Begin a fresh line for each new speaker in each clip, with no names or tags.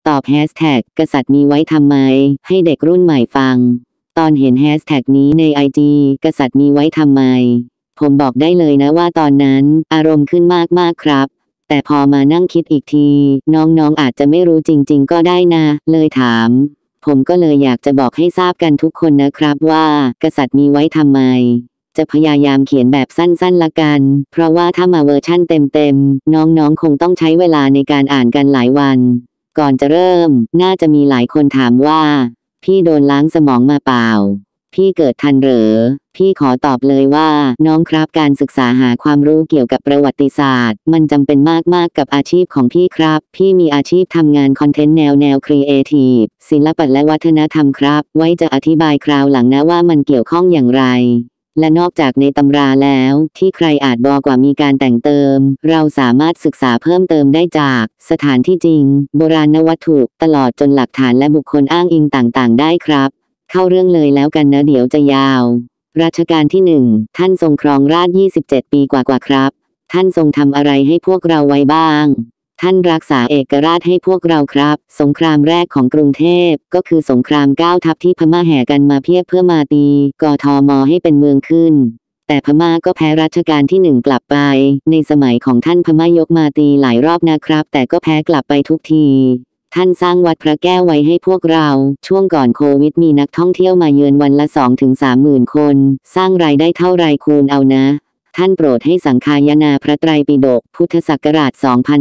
ตอบแฮชแท็กกษัตริย์มีไว้ทำไมให้เด็กรุ่นใหม่ฟังตอนเห็นแฮชแท็กนี้ใน IG กษัตริย์มีไว้ทำไมผมบอกได้เลยนะว่าตอนนั้นอารมณ์ขึ้นมากครับแต่พอมานั่งคิดอีกทีน้องๆอาจจะไม่รู้จริงๆก็ได้นะเลยถามผมก็เลยอยากจะบอกให้ทราบกันทุกคนนะครับว่ากษัตริย์มีไว้ทำไมจะพยายามเขียนแบบสั้นๆละกันเพราะว่าถ้ามาเวอร์ชั่นเต็มๆน้องๆคงต้องใช้เวลาในการอ่านกันหลายวันก่อนจะเริ่มน่าจะมีหลายคนถามว่าพี่โดนล้างสมองมาเปล่าพี่เกิดทันเหรอพี่ขอตอบเลยว่าน้องครับการศึกษาหาความรู้เกี่ยวกับประวัติศาสตร์มันจำเป็นมากๆกับอาชีพของพี่ครับพี่มีอาชีพทำงานคอนเทนต์แนวครีเอทีฟศิลปะและวัฒนธรรมครับไว้จะอธิบายคราวหลังนะว่ามันเกี่ยวข้องอย่างไรและนอกจากในตำราแล้วที่ใครอาจบอกว่ามีการแต่งเติมเราสามารถศึกษาเพิ่มเติมได้จากสถานที่จริงโบราณวัตถุตลอดจนหลักฐานและบุคคลอ้างอิงต่างๆได้ครับเข้าเรื่องเลยแล้วกันนะเดี๋ยวจะยาวรัชกาลที่1ท่านทรงครองราชย์27 ปีกว่าครับท่านทรงทำอะไรให้พวกเราไว้บ้างท่านรักษาเอกราชให้พวกเราครับสงครามแรกของกรุงเทพก็คือสงคราม9 ทัพที่พม่าแห่กันมาเพียบเพื่อมาตีกทมให้เป็นเมืองขึ้นแต่พม่าก็แพ้รัชกาลที่1กลับไปในสมัยของท่านพม่ายกมาตีหลายรอบนะครับแต่ก็แพ้กลับไปทุกทีท่านสร้างวัดพระแก้วไว้ให้พวกเราช่วงก่อนโควิดมีนักท่องเที่ยวมาเยือนวันละ 2-3 หมื่นคนสร้างรายได้เท่าไรคูณเอานะท่านโปรดให้สังฆายนาพระไตรปิฎกพุทธศักราช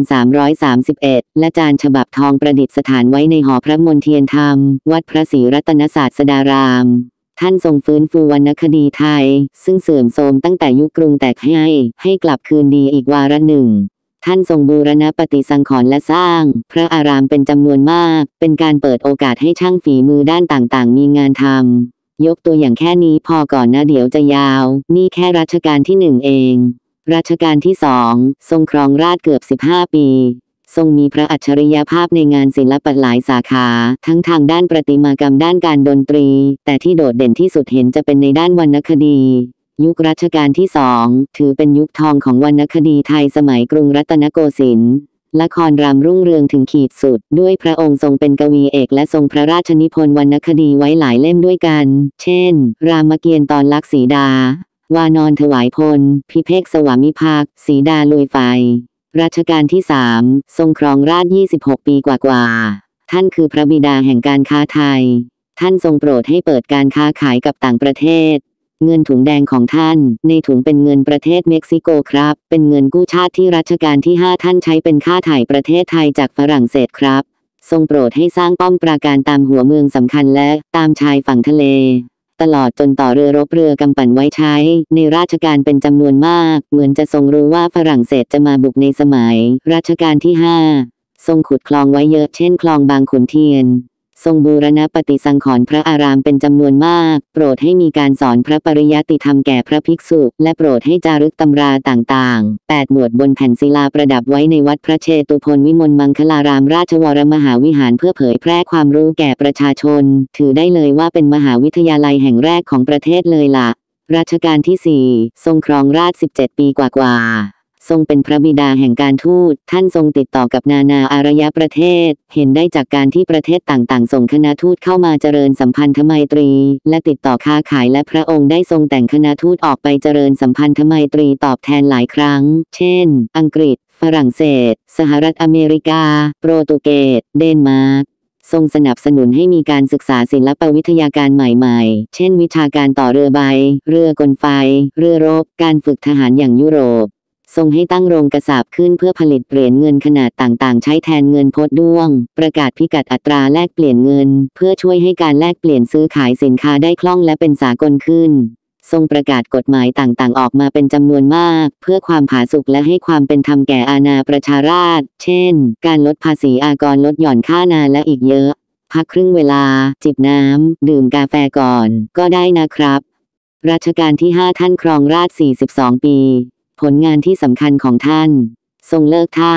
2331 และจานฉบับทองประดิษฐานไว้ในหอพระมนเทียนธรรมวัดพระศรีรัตนศาสดารามท่านทรงฟื้นฟูวรรณคดีไทยซึ่งเสื่อมโทรมตั้งแต่ยุคกรุงแตกให้กลับคืนดีอีกวาระหนึ่งท่านทรงบูรณปฏิสังขรณ์และสร้างพระอารามเป็นจำนวนมากเป็นการเปิดโอกาสให้ช่างฝีมือด้านต่างๆมีงานทำยกตัวอย่างแค่นี้พอก่อนนะเดี๋ยวจะยาวนี่แค่รัชกาลที่1เองรัชกาลที่2ทรงครองราชย์เกือบ15 ปีทรงมีพระอัจฉริยภาพในงานศิลปะหลายสาขาทั้งทางด้านประติมากรรมด้านการดนตรีแต่ที่โดดเด่นที่สุดเห็นจะเป็นในด้านวรรณคดียุครัชกาลที่2ถือเป็นยุคทองของวรรณคดีไทยสมัยกรุงรัตนโกสินทร์ละครรำรุ่งเรืองถึงขีดสุดด้วยพระองค์ทรงเป็นกวีเอกและทรงพระราชนิพนธ์วรรณคดีไว้หลายเล่มด้วยกันเช่นรามเกียรติ์ตอนลักษ์สีดาวานอนถวายพลพิเภกสวามิภักดิ์สีดาลุยไฟรัชกาลที่3ทรงครองราชย์26 ปีกว่าท่านคือพระบิดาแห่งการค้าไทยท่านทรงโปรดให้เปิดการค้าขายกับต่างประเทศเงินถุงแดงของท่านในถุงเป็นเงินประเทศเม็กซิโกครับเป็นเงินกู้ชาติที่รัชกาลที่5ท่านใช้เป็นค่าถ่ายประเทศไทยจากฝรั่งเศสครับทรงโปรดให้สร้างป้อมปราการตามหัวเมืองสำคัญและตามชายฝั่งทะเลตลอดจนต่อเรือรบเรือกำปั่นไว้ใช้ในราชการเป็นจำนวนมากเหมือนจะทรงรู้ว่าฝรั่งเศสจะมาบุกในสมัยรัชกาลที่5ทรงขุดคลองไว้เยอะเช่นคลองบางขุนเทียนทรงบูรณปฏิสังขรณ์พระอารามเป็นจำนวนมากโปรดให้มีการสอนพระปริยัติธรรมแก่พระภิกษุและโปรดให้จารึกตำราต่างๆ8 หมวดบนแผ่นศิลาประดับไว้ในวัดพระเชตุพนวิมลมังคลารามราชวรมหาวิหารเพื่อเผยแพร่ความรู้แก่ประชาชนถือได้เลยว่าเป็นมหาวิทยาลัยแห่งแรกของประเทศเลยล่ะรัชกาลที่4ทรงครองราชย์17 ปีกว่าทรงเป็นพระบิดาแห่งการทูตท่านทรงติดต่อกับนานาอารยประเทศเห็นได้จากการที่ประเทศต่างๆส่งคณะทูตเข้ามาเจริญสัมพันธไมตรีและติดต่อค้าขายและพระองค์ได้ทรงแต่งคณะทูตออกไปเจริญสัมพันธไมตรีตอบแทนหลายครั้งเช่นอังกฤษฝรั่งเศสสหรัฐอเมริกาโปรตุเกสเดนมาร์กทรงสนับสนุนให้มีการศึกษาศิลปวิทยาการใหม่ๆเช่นวิชาการต่อเรือใบเรือกลไฟเรือรบการฝึกทหารอย่างยุโรปทรงให้ตั้งโรงกษาปณ์ขึ้นเพื่อผลิตเหรียญเงินขนาดต่างๆใช้แทนเงินพดด้วงประกาศพิกัดอัตราแลกเปลี่ยนเงินเพื่อช่วยให้การแลกเปลี่ยนซื้อขายสินค้าได้คล่องและเป็นสากลขึ้นทรงประกาศกฎหมายต่างๆออกมาเป็นจำนวนมากเพื่อความผาสุกและให้ความเป็นธรรมแก่อาณาประชาราษฎร์เช่นการลดภาษีอากรลดหย่อนค่านาและอีกเยอะพักครึ่งเวลาจิบน้ำดื่มกาแฟก่อนก็ได้นะครับรัชกาลที่5ท่านครองราชย์42 ปีผลงานที่สำคัญของท่านทรงเลิกทาส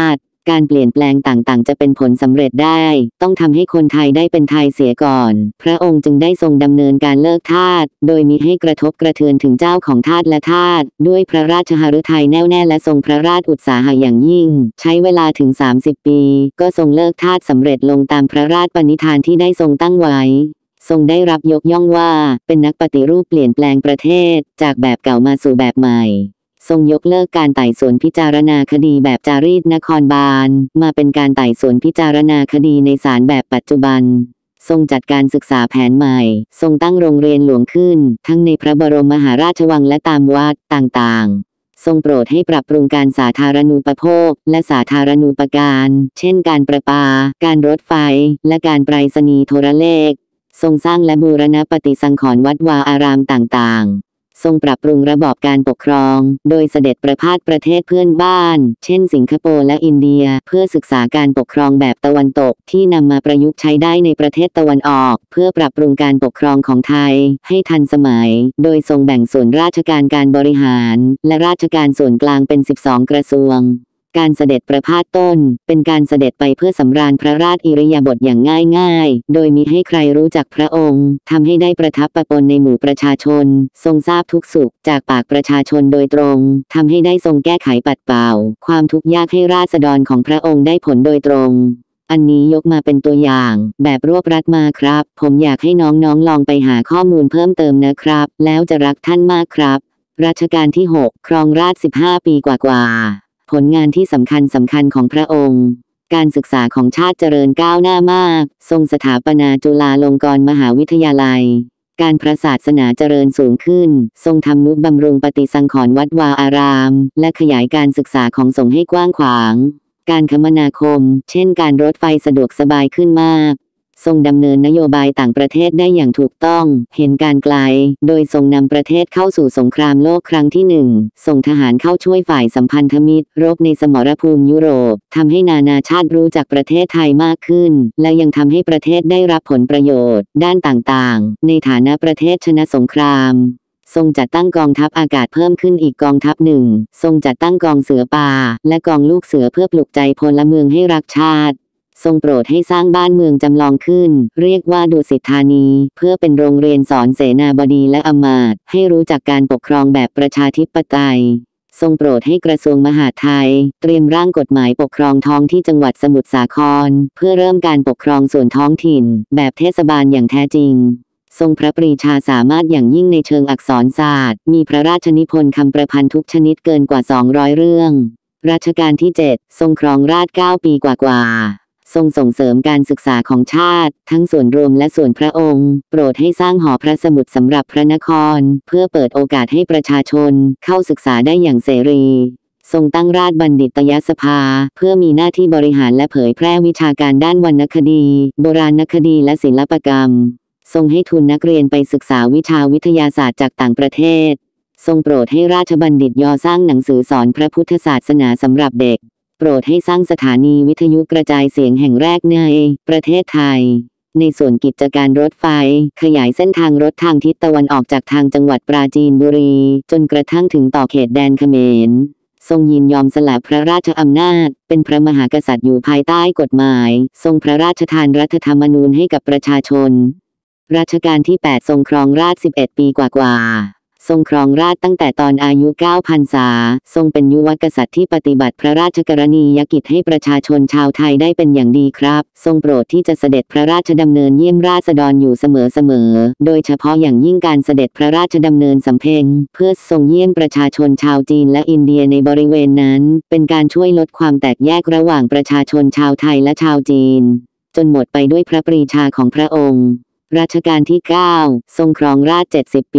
การเปลี่ยนแปลงต่างๆจะเป็นผลสำเร็จได้ต้องทำให้คนไทยได้เป็นไทยเสียก่อนพระองค์จึงได้ทรงดำเนินการเลิกทาสโดยมิให้กระทบกระเทือนถึงเจ้าของทาสและทาสด้วยพระราชหฤทัยแน่วแน่และทรงพระราชอุตสาหะอย่างยิ่งใช้เวลาถึง30 ปีก็ทรงเลิกทาสสำเร็จลงตามพระราชปณิธานที่ได้ทรงตั้งไว้ทรงได้รับยกย่องว่าเป็นนักปฏิรูปเปลี่ยนแปลงประเทศจากแบบเก่ามาสู่แบบใหม่ทรงยกเลิกการไต่สวนพิจารณาคดีแบบจารีตนครบาลมาเป็นการไต่สวนพิจารณาคดีในศาลแบบปัจจุบันทรงจัดการศึกษาแผนใหม่ทรงตั้งโรงเรียนหลวงขึ้นทั้งในพระบรมมหาราชวังและตามวัดต่างๆทรงโปรดให้ปรับปรุงการสาธารณูปโภคและสาธารณูปการเช่นการประปาการรถไฟและการไปรษณีย์โทรเลขทรงสร้างและบูรณปฏิสังขรณ์วัดวาอารามต่างๆทรงปรับปรุงระบอบการปกครองโดยเสด็จประพาสประเทศเพื่อนบ้านเช่นสิงคโปร์และอินเดียเพื่อศึกษาการปกครองแบบตะวันตกที่นำมาประยุกต์ใช้ได้ในประเทศตะวันออกเพื่อปรับปรุงการปกครองของไทยให้ทันสมัยโดยทรงแบ่งส่วนราชการการบริหารและราชการส่วนกลางเป็น12กระทรวงการเสด็จประพาสต้นเป็นการเสด็จไปเพื่อสำราญพระราชอิริยาบถอย่างง่ายๆโดยมิให้ใครรู้จักพระองค์ทำให้ได้ประทับประปนในหมู่ประชาชนทรงทราบทุกสุขจากปากประชาชนโดยตรงทำให้ได้ทรงแก้ไขปัดเป่าความทุกข์ยากให้ราษฎรของพระองค์ได้ผลโดยตรงอันนี้ยกมาเป็นตัวอย่างแบบรวบรัดมาครับผมอยากให้น้องๆลองไปหาข้อมูลเพิ่มเติมนะครับแล้วจะรักท่านมากครับรัชกาลที่6ครองราชย์15 ปีกว่าผลงานที่สำคัญของพระองค์การศึกษาของชาติเจริญก้าวหน้ามากทรงสถาปนาจุฬาลงกรณ์มหาวิทยาลัยการพระศาสนาเจริญสูงขึ้นทรงทำนุบำรุงปฏิสังขรณ์วัดวาอารามและขยายการศึกษาของสงฆ์ให้กว้างขวางการคมนาคมเช่นการรถไฟสะดวกสบายขึ้นมากทรงดำเนินนโยบายต่างประเทศได้อย่างถูกต้องเห็นการไกลโดยทรงนำประเทศเข้าสู่สงครามโลกครั้งที่1ส่งทหารเข้าช่วยฝ่ายสัมพันธมิตรรบในสมรภูมิยุโรปทำให้นานาชาติรู้จักประเทศไทยมากขึ้นและยังทำให้ประเทศได้รับผลประโยชน์ด้านต่างๆในฐานะประเทศชนะสงครามทรงจัดตั้งกองทัพอากาศเพิ่มขึ้นอีกกองทัพหนึ่งทรงจัดตั้งกองเสือป่าและกองลูกเสือเพื่อปลุกใจพลเมืองให้รักชาติทรงโปรดให้สร้างบ้านเมืองจำลองขึ้นเรียกว่าดุสิตธานีเพื่อเป็นโรงเรียนสอนเสนาบดีและอมาตย์ให้รู้จักการปกครองแบบประชาธิปไตยทรงโปรดให้กระทรวงมหาดไทยเตรียมร่างกฎหมายปกครองท้องที่จังหวัดสมุทรสาครเพื่อเริ่มการปกครองส่วนท้องถิ่นแบบเทศบาลอย่างแท้จริงทรงพระปรีชาสามารถอย่างยิ่งในเชิงอักษรศาสตร์มีพระราชนิพนธ์คำประพันธ์ทุกชนิดเกินกว่า200เรื่องรัชกาลที่7ทรงครองราชย์9 ปีกว่าทรงส่งเสริมการศึกษาของชาติทั้งส่วนรวมและส่วนพระองค์โปรดให้สร้างหอพระสมุดสำหรับพระนครเพื่อเปิดโอกาสให้ประชาชนเข้าศึกษาได้อย่างเสรีทรงตั้งราชบัณฑิตยสภาเพื่อมีหน้าที่บริหารและเผยแพร่วิชาการด้านวรรณคดีโบราณคดีและศิลปกรรมทรงให้ทุนนักเรียนไปศึกษาวิชาวิทยาศาสตร์จากต่างประเทศทรงโปรดให้ราชบัณฑิตสร้างหนังสือสอนพระพุทธศาสนาสำหรับเด็กโปรดให้สร้างสถานีวิทยุกระจายเสียงแห่งแรกในประเทศไทยในส่วนกิจการรถไฟขยายเส้นทางรถทางทิศตะวันออกจากทางจังหวัดปราจีนบุรีจนกระทั่งถึงต่อเขตแดนเขมรทรงยินยอมสละพระราชอำนาจเป็นพระมหากษัตริย์อยู่ภายใต้กฎหมายทรงพระราชทานรัฐธรรมนูญให้กับประชาชนรัชกาลที่8ทรงครองราชย์11 ปีกว่าทรงครองราชย์ตั้งแต่ตอนอายุ9 พรรษาทรงเป็นยุวกษัตริย์ที่ปฏิบัติพระราชกรณียกิจให้ประชาชนชาวไทยได้เป็นอย่างดีครับทรงโปรดที่จะเสด็จพระราชดำเนินเยี่ยมราษฎรอยู่เสมอโดยเฉพาะอย่างยิ่งการเสด็จพระราชดำเนินสำเพ็งเพื่อทรงเยี่ยมประชาชนชาวจีนและอินเดียในบริเวณนั้นเป็นการช่วยลดความแตกแยกระหว่างประชาชนชาวไทยและชาวจีนจนหมดไปด้วยพระปรีชาของพระองค์รัชกาลที่9ทรงครองราชย์70 ปี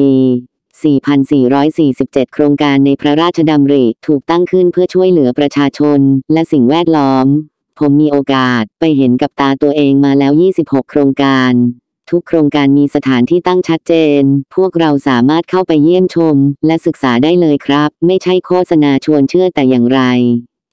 4,447 โครงการในพระราชดำริถูกตั้งขึ้นเพื่อช่วยเหลือประชาชนและสิ่งแวดล้อมผมมีโอกาสไปเห็นกับตาตัวเองมาแล้ว26 โครงการทุกโครงการมีสถานที่ตั้งชัดเจนพวกเราสามารถเข้าไปเยี่ยมชมและศึกษาได้เลยครับไม่ใช่โฆษณาชวนเชื่อแต่อย่างไร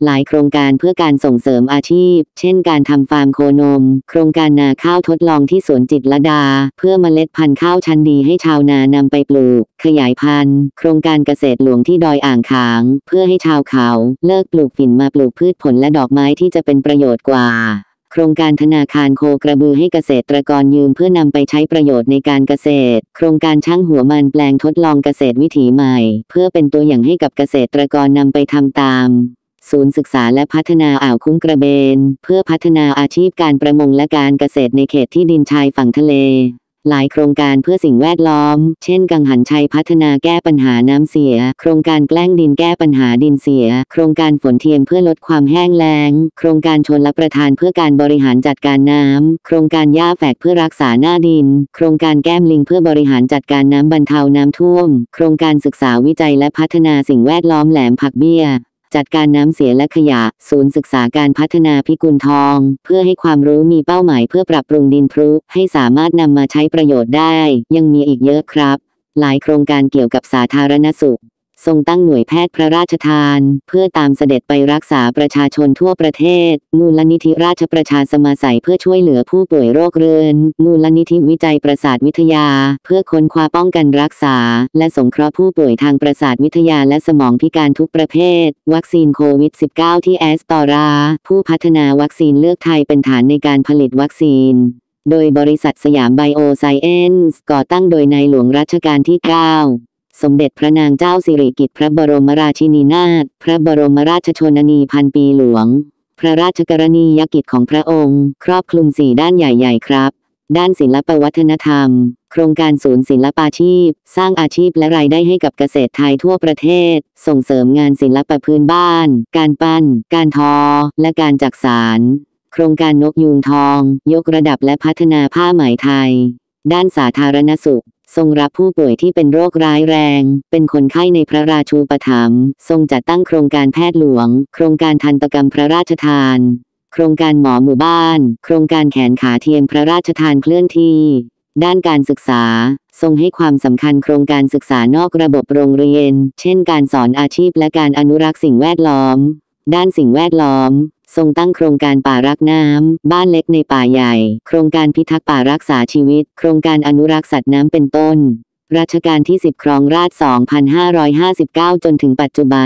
หลายโครงการเพื่อการส่งเสริมอาชีพเช่นการทำฟาร์มโคนมโครงการนาข้าวทดลองที่สวนจิตรลดาเพื่อเมล็ดพันธุ์ข้าวชั้นดีให้ชาวนานำไปปลูกขยายพันธุ์โครงการเกษตรหลวงที่ดอยอ่างขางเพื่อให้ชาวเขาเลิกปลูกฝิ่นมาปลูกพืชผลและดอกไม้ที่จะเป็นประโยชน์กว่าโครงการธนาคารโคกระบือให้เกษตรกรยืมเพื่อนำไปใช้ประโยชน์ในการเกษตรโครงการช่างหัวมันแปลงทดลองเกษตรวิถีใหม่เพื่อเป็นตัวอย่างให้กับเกษตรกรนำไปทำตามศูนย์ศึกษาและพัฒนาอ่าวคุ้งกระเบนเพื่อพัฒนาอาชีพการประมงและการเกษตรในเขตที่ดินชายฝั่งทะเลหลายโครงการเพื่อสิ่งแวดล้อมเช่นกังหันชัยพัฒนาแก้ปัญหาน้ำเสียโครงการแกล้งดินแก้ปัญหาดินเสียโครงการฝนเทียมเพื่อลดความแห้งแล้งโครงการชลประทานเพื่อการบริหารจัดการน้ำโครงการหญ้าแฝกเพื่อรักษาหน้าดินโครงการแก้มลิงเพื่อบริหารจัดการน้ำบรรเทาน้ำท่วมโครงการศึกษาวิจัยและพัฒนาสิ่งแวดล้อมแหลมผักเบี้ยจัดการน้ำเสียและขยะศูนย์ศึกษาการพัฒนาพิกุลทองเพื่อให้ความรู้มีเป้าหมายเพื่อปรับปรุงดินพรุให้สามารถนำมาใช้ประโยชน์ได้ยังมีอีกเยอะครับหลายโครงการเกี่ยวกับสาธารณสุขทรงตั้งหน่วยแพทย์พระราชทานเพื่อตามเสด็จไปรักษาประชาชนทั่วประเทศมูลนิธิราชประชาสมาสัยเพื่อช่วยเหลือผู้ป่วยโรคเรื้อนมูลนิธิวิจัยประสาทวิทยาเพื่อค้นคว้าป้องกันรักษาและสงเคราะห์ผู้ป่วยทางประสาทวิทยาและสมองพิการทุกประเภทวัคซีนโควิด -19 ที่แอสตราผู้พัฒนาวัคซีนเลือกไทยเป็นฐานในการผลิตวัคซีนโดยบริษัทสยามไบโอไซเอนซ์ก่อตั้งโดยในหลวงรัชกาลที่ 9สมเด็จพระนางเจ้าสิริกิติ์พระบรมราชินีนาถพระบรมราชชนนีพันปีหลวงพระราชกรณียกิจของพระองค์ครอบคลุม4ด้านใหญ่ๆครับด้านศิลปวัฒนธรรมโครงการศูนย์ศิลปาชีพสร้างอาชีพและรายได้ให้กับเกษตรไทยทั่วประเทศส่งเสริมงานศิลปะพื้นบ้านการปั้นการทอและการจักสานโครงการนกยูงทองยกระดับและพัฒนาผ้าไหมไทยด้านสาธารณสุขทรงรับผู้ป่วยที่เป็นโรคร้ายแรงเป็นคนไข้ในพระราชูปถัมภ์ทรงจัดตั้งโครงการแพทย์หลวงโครงการทันตกรรมพระราชทานโครงการหมอหมู่บ้านโครงการแขนขาเทียมพระราชทานเคลื่อนที่ด้านการศึกษาทรงให้ความสำคัญโครงการศึกษานอกระบบโรงเรียนเช่นการสอนอาชีพและการอนุรักษ์สิ่งแวดล้อมด้านสิ่งแวดล้อมทรงตั้งโครงการป่ารักน้ำบ้านเล็กในป่าใหญ่โครงการพิทักษ์ป่ารักษาชีวิตโครงการอนุรักษ์สัตว์น้ำเป็นต้นรัชกาลที่10ครองราช2559จนถึงปัจจุบัน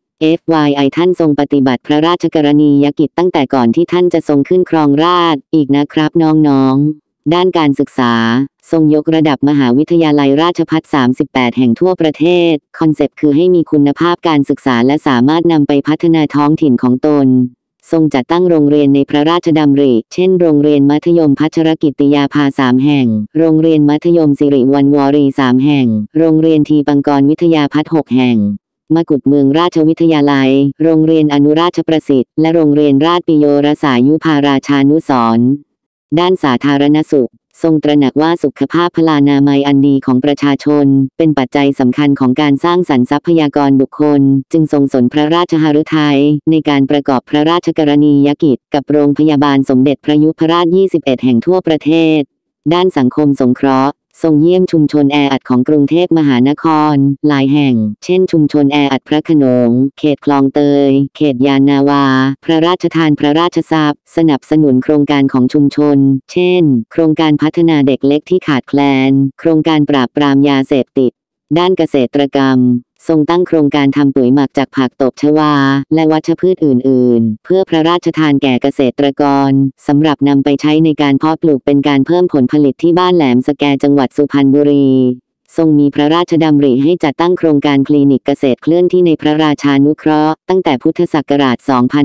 FYI ท่านทรงปฏิบัติพระราชกรณียกิจตั้งแต่ก่อนที่ท่านจะทรงขึ้นครองราชย์อีกนะครับน้องๆด้านการศึกษาทรงยกระดับมหาวิทยาลัยราชภัฏ38แห่งทั่วประเทศคอนเซปต์คือให้มีคุณภาพการศึกษาและสามารถนำไปพัฒนาท้องถิ่นของตนทรงจัดตั้งโรงเรียนในพระราชดำริเช่นโรงเรียนมัธยมพัชรกิตติยาภา3แห่งโรงเรียนมัธยมสิริวัณวรี3แห่งโรงเรียนทีปังกรวิทยาพัฒน์6แห่งมกุฎเมืองราชวิทยาลัยโรงเรียนอนุราชประสิทธิ์และโรงเรียนราชปิโยรสายุภาราชานุสรณ์ด้านสาธารณสุขทรงตระหนักว่าสุขภาพพลานามัยอันดีของประชาชนเป็นปัจจัยสำคัญของการสร้างสรรค์ทรัพยากรบุคคลจึงทรงสนพระราชหฤทัยในการประกอบพระราชกรณียกิจกับโรงพยาบาลสมเด็จพระยุพราช21แห่งทั่วประเทศด้านสังคมสงเคราะห์ทรงเยี่ยมชุมชนแออัดของกรุงเทพมหานครหลายแห่งเช่นชุมชนแออัดพระโขนงเขตคลองเตยเขตยานนาวาพระราชทานพระราชทรัพย์สนับสนุนโครงการของชุมชนเช่นโครงการพัฒนาเด็กเล็กที่ขาดแคลนโครงการปราบปรามยาเสพติดด้านเกษตรกรรมทรงตั้งโครงการทำปุ๋ยหมักจากผักตบชวาและวัชพืชอื่นๆเพื่อพระราชทานแก่เกษตรกรสำหรับนำไปใช้ในการเพาะปลูกเป็นการเพิ่มผลผลิตที่บ้านแหลมสแกจังหวัดสุพรรณบุรีทรงมีพระราชดำริให้จัดตั้งโครงการคลินิกเกษตรเคลื่อนที่ในพระราชานุเคราะห์ตั้งแต่พุทธศักราช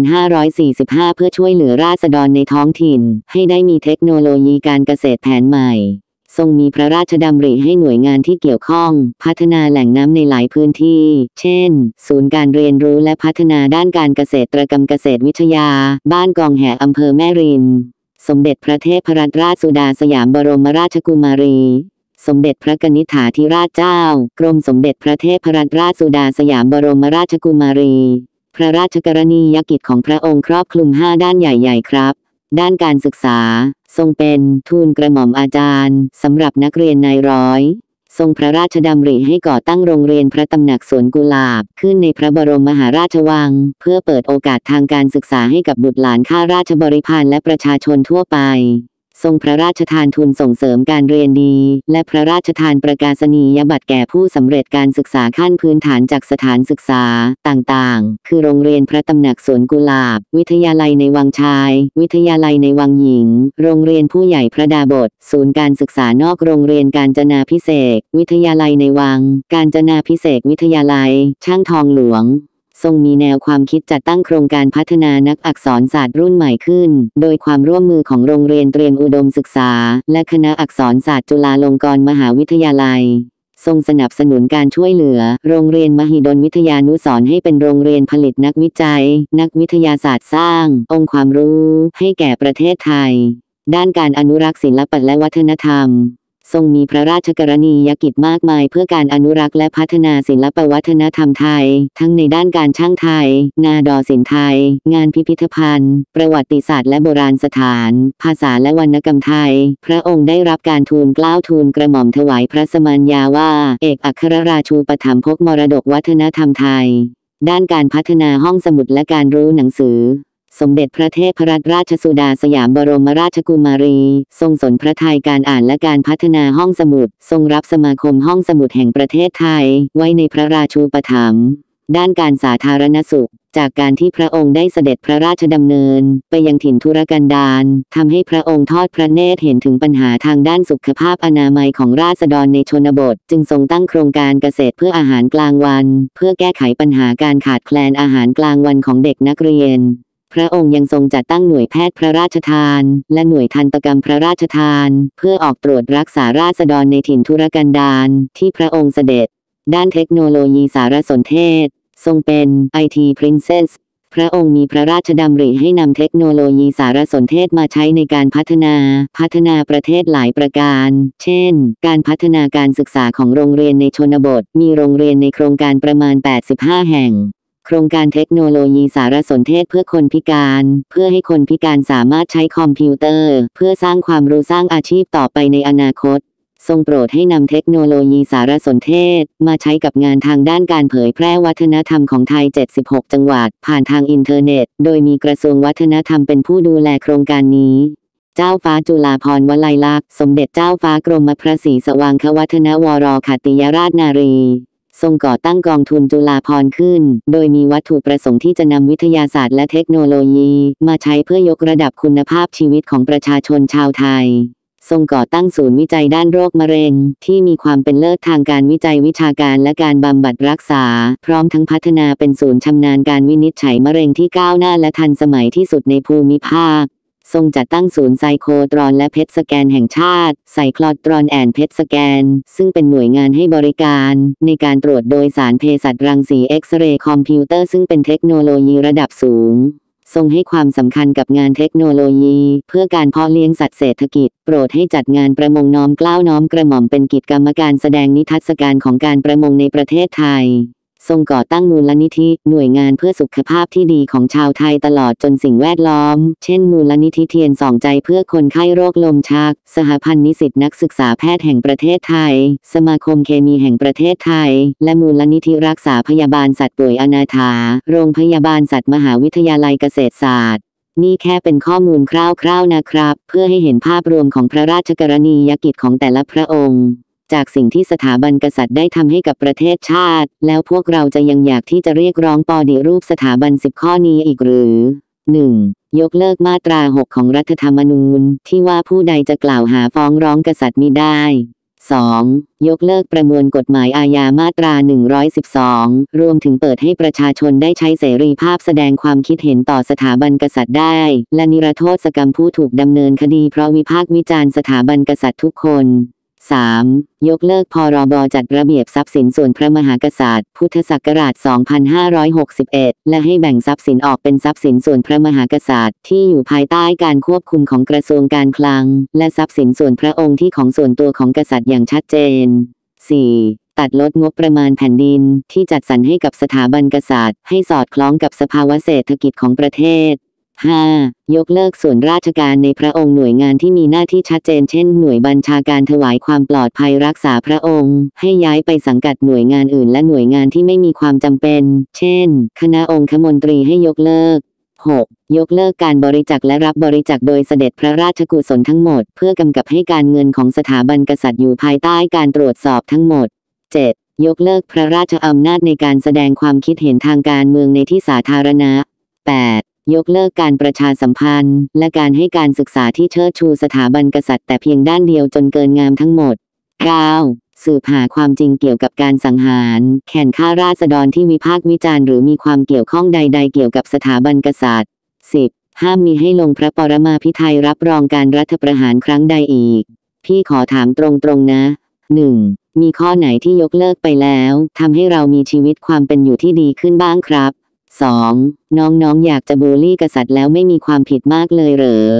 2545 เพื่อช่วยเหลือราษฎรในท้องถิ่นให้ได้มีเทคโนโลยีการเกษตรแผนใหม่ทรงมีพระราชดำริให้หน่วยงานที่เกี่ยวข้องพัฒนาแหล่งน้ำในหลายพื้นที่เช่นศูนย์การเรียนรู้และพัฒนาด้านการเกษตรกรรมเกษตรวิทยาบ้านกองแห่อำเภอแม่ริมสมเด็จพระเทพรัตนราชสุดาสยามบรมราชกุมารีสมเด็จพระกนิษฐาธิราชเจ้ากรมสมเด็จพระเทพรัตนราชสุดาสยามบรมราชกุมารีพระราชกรณียกิจของพระองค์ครอบคลุม5ด้านใหญ่ๆครับด้านการศึกษาทรงเป็นทูลกระหม่อมอาจารย์สำหรับนักเรียนนายร้อยทรงพระราชดำริให้ก่อตั้งโรงเรียนพระตำหนักสวนกุหลาบขึ้นในพระบรมมหาราชวังเพื่อเปิดโอกาสทางการศึกษาให้กับบุตรหลานข้าราชบริพารและประชาชนทั่วไปทรงพระราชทานทุนส่งเสริมการเรียนดีและพระราชทานประกาศนียบัตรแก่ผู้สำเร็จการศึกษาขั้นพื้นฐานจากสถานศึกษาต่างๆคือโรงเรียนพระตำหนักสวนกุหลาบวิทยาลัยในวังชายวิทยาลัยในวังหญิงโรงเรียนผู้ใหญ่พระดาบสศูนย์การศึกษานอกโรงเรียนกาญจนาภิเษกวิทยาลัยในวังกาญจนาภิเษกวิทยาลัยช่างทองหลวงทรงมีแนวความคิดจัดตั้งโครงการพัฒนานักอักษรศาสตร์รุ่นใหม่ขึ้นโดยความร่วมมือของโรงเรียนเตรียมอุดมศึกษาและคณะอักษรศาสตร์จุฬาลงกรณ์มหาวิทยาลัยทรงสนับสนุนการช่วยเหลือโรงเรียนมหิดลวิทยานุสรณ์ให้เป็นโรงเรียนผลิตนักวิจัยนักวิทยาศาสตร์สร้างองค์ความรู้ให้แก่ประเทศไทยด้านการอนุรักษ์ศิลปะและวัฒนธรรมทรงมีพระราชกรณียกิจมากมายเพื่อการอนุรักษ์และพัฒนาศิลปวัฒนธรรมไทยทั้งในด้านการช่างไทยนาดศิลป์ไทยงานพิพิธภัณฑ์ประวัติศาสตร์และโบราณสถานภาษาและวรรณกรรมไทยพระองค์ได้รับการทูลเกล้าทูลกระหม่อมถวายพระสมัญญาว่าเอกอัครราชูปถัมภกมรดกวัฒนธรรมไทยด้านการพัฒนาห้องสมุดและการรู้หนังสือสมเด็จพระเทพรัตนราชสุดาสยามบรมราชกุมารีทรงสนพระทัยการอ่านและการพัฒนาห้องสมุดทรงรับสมาคมห้องสมุดแห่งประเทศไทยไว้ในพระราชูปถัมภ์ด้านการสาธารณสุขจากการที่พระองค์ได้เสด็จพระราชดำเนินไปยังถิ่นทุรกันดารทำให้พระองค์ทอดพระเนตรเห็นถึงปัญหาทางด้านสุขภาพอนามัยของราษฎรในชนบทจึงทรงตั้งโครงการเกษตรเพื่ออาหารกลางวันเพื่อแก้ไขปัญหาการขาดแคลนอาหารกลางวันของเด็กนักเรียนพระองค์ยังทรงจัดตั้งหน่วยแพทย์พระราชทานและหน่วยทันตกรรมพระราชทานเพื่อออกตรวจรักษาราษฎรในถิ่นทุรกันดารที่พระองค์เสด็จด้านเทคโนโลยีสารสนเทศทรงเป็น IT Princess พระองค์มีพระราชดำริให้นำเทคโนโลยีสารสนเทศมาใช้ในการพัฒนาประเทศหลายประการเช่นการพัฒนาการศึกษาของโรงเรียนในชนบทมีโรงเรียนในโครงการประมาณ85แห่งโครงการเทคโนโลยีสารสนเทศเพื่อคนพิการเพื่อให้คนพิการสามารถใช้คอมพิวเตอร์เพื่อสร้างความรู้สร้างอาชีพต่อไปในอนาคตทรงโปรดให้นำเทคโนโลยีสารสนเทศมาใช้กับงานทางด้านการเผยแพร่วัฒนธรรมของไทย76จังหวัดผ่านทางอินเทอร์เน็ตโดยมีกระทรวงวัฒนธรรมเป็นผู้ดูแลโครงการนี้เจ้าฟ้าจุฬาภรณ์วลัยลักษณ์สมเด็จเจ้าฟ้ากรมพระศรีสว่างควัฒนวรขัตติยราชนารีทรงก่อตั้งกองทุนจุฬาภรณ์ขึ้นโดยมีวัตถุประสงค์ที่จะนำวิทยาศาสตร์และเทคโนโลยีมาใช้เพื่อยกระดับคุณภาพชีวิตของประชาชนชาวไทยทรงก่อตั้งศูนย์วิจัยด้านโรคมะเร็งที่มีความเป็นเลิศทางการวิจัยวิชาการและการบำบัดรักษาพร้อมทั้งพัฒนาเป็นศูนย์ชำนาญการวินิจฉัยมะเร็งที่ก้าวหน้าและทันสมัยที่สุดในภูมิภาคทรงจัดตั้งศูนย์ไซโคตรอนและเพชรสแกนแห่งชาติไซคลอตรอนแอนด์เพชรสแกนซึ่งเป็นหน่วยงานให้บริการในการตรวจโดยสารเภสัชรังสีเอ็กซเรย์คอมพิวเตอร์ซึ่งเป็นเทคโนโลยีระดับสูงทรงให้ความสำคัญกับงานเทคโนโลยีเพื่อการเพาะเลี้ยงสัตว์เศรษฐกิจโปรดให้จัดงานประมงน้อมเกล้าน้อมกระหม่อมเป็นกิจกรรมการแสดงนิทรรศการของการประมงในประเทศไทยทรงก่อตั้งมูลนิธิหน่วยงานเพื่อสุขภาพที่ดีของชาวไทยตลอดจนสิ่งแวดล้อมเช่นมูลนิธิเทียนส่องใจเพื่อคนไข้โรคลมชักสหพันธ์นิสิตนักศึกษาแพทย์แห่งประเทศไทยสมาคมเคมีแห่งประเทศไทยและมูลนิธิรักษาพยาบาลสัตว์ป่วยอนาถาโรงพยาบาลสัตว์มหาวิทยาลัยเกษตรศาสตร์นี่แค่เป็นข้อมูลคร่าวๆนะครับเพื่อให้เห็นภาพรวมของพระราชกรณียกิจของแต่ละพระองค์จากสิ่งที่สถาบันกษัตริย์ได้ทำให้กับประเทศชาติแล้วพวกเราจะยังอยากที่จะเรียกร้องปฏิรูปสถาบัน10ข้อนี้อีกหรือ 1. ยกเลิกมาตรา6ของรัฐธรรมนูญที่ว่าผู้ใดจะกล่าวหาฟ้องร้องกษัตริย์มิได้ 2. ยกเลิกประมวลกฎหมายอาญามาตรา112รวมถึงเปิดให้ประชาชนได้ใช้เสรีภาพแสดงความคิดเห็นต่อสถาบันกษัตริย์ได้และนิรโทษกรรมผู้ถูกดำเนินคดีเพราะวิพากษ์วิจารณ์สถาบันกษัตริย์ทุกคน 3. ยกเลิกพรบจัดระเบียบทรัพย์สินส่วนพระมหากษัตริย์พุทธศักราช2561และให้แบ่งทรัพย์สินออกเป็นทรัพย์สินส่วนพระมหากษัตริย์ที่อยู่ภายใต้การควบคุมของกระทรวงการคลังและทรัพย์สินส่วนพระองค์ที่ของส่วนตัวของกษัตริย์อย่างชัดเจน 4. ตัดลดงบประมาณแผ่นดินที่จัดสรรให้กับสถาบันกษัตริย์ให้สอดคล้องกับสภาวะเศรษฐกิจของประเทศ 5. ยกเลิกส่วนราชการในพระองค์หน่วยงานที่มีหน้าที่ชัดเจนเช่นหน่วยบัญชาการถวายความปลอดภัยรักษาพระองค์ให้ย้ายไปสังกัดหน่วยงานอื่นและหน่วยงานที่ไม่มีความจำเป็นเช่นคณะองคมนตรีให้ยกเลิก 6. ยกเลิกการบริจาคและรับบริจาคโดยเสด็จพระราชกุศลทั้งหมดเพื่อกำกับให้การเงินของสถาบันกษัตริย์อยู่ภายใต้การตรวจสอบทั้งหมด 7. ยกเลิกพระราชอำนาจในการแสดงความคิดเห็นทางการเมืองในที่สาธารณะ 8. ยกเลิกการประชาสัมพันธ์และการให้การศึกษาที่เชิดชูสถาบันกษัตริย์แต่เพียงด้านเดียวจนเกินงามทั้งหมด 9. สืบหาความจริงเกี่ยวกับการสังหารแข่นฆ่าราษฎรที่วิพากษ์วิจารณ์หรือมีความเกี่ยวข้องใดๆเกี่ยวกับสถาบันกษัตริย์ 10. ห้ามมีให้ลงพระปรมาภิไธยรับรองการรัฐประหารครั้งใดอีกพี่ขอถามตรงๆนะ 1. มีข้อไหนที่ยกเลิกไปแล้วทำให้เรามีชีวิตความเป็นอยู่ที่ดีขึ้นบ้างครับ 2. น้องๆอยากจะบูลลี่กษัตริย์แล้วไม่มีความผิดมากเลยเหรอ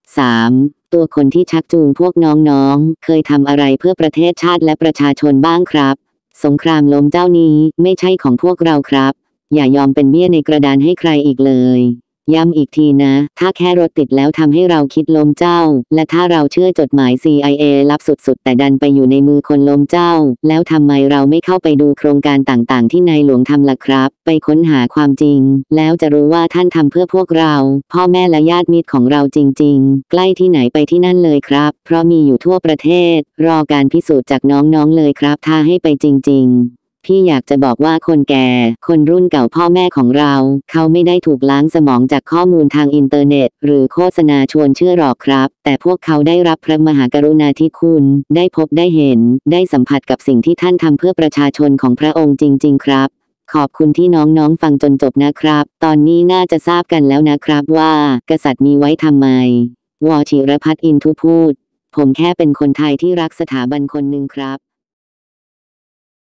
3. ตัวคนที่ชักจูงพวกน้องๆเคยทำอะไรเพื่อประเทศชาติและประชาชนบ้างครับสงครามล้มเจ้านี้ไม่ใช่ของพวกเราครับอย่ายอมเป็นเบี้ยในกระดานให้ใครอีกเลยย้ำอีกทีนะถ้าแค่รถติดแล้วทำให้เราคิดล้มเจ้าและถ้าเราเชื่อจดหมาย CIA ลับสุดๆแต่ดันไปอยู่ในมือคนล้มเจ้าแล้วทำไมเราไม่เข้าไปดูโครงการต่างๆที่นายหลวงทำล่ะครับไปค้นหาความจริงแล้วจะรู้ว่าท่านทำเพื่อพวกเราพ่อแม่และญาติมิตรของเราจริงๆใกล้ที่ไหนไปที่นั่นเลยครับเพราะมีอยู่ทั่วประเทศรอการพิสูจน์จากน้องๆเลยครับถ้าให้ไปจริงๆพี่อยากจะบอกว่าคนแก่คนรุ่นเก่าพ่อแม่ของเราเขาไม่ได้ถูกล้างสมองจากข้อมูลทางอินเทอร์เน็ตหรือโฆษณาชวนเชื่อหรอกครับแต่พวกเขาได้รับพระมหากรุณาธิคุณได้พบได้เห็นได้สัมผัสกับสิ่งที่ท่านทำเพื่อประชาชนของพระองค์จริงๆครับขอบคุณที่น้องๆฟังจนจบนะครับตอนนี้น่าจะทราบกันแล้วนะครับว่ากษัตริย์มีไว้ทำไมวชิรพัฒน์อินทุพูดผมแค่เป็นคนไทยที่รักสถาบันคนหนึ่งครับ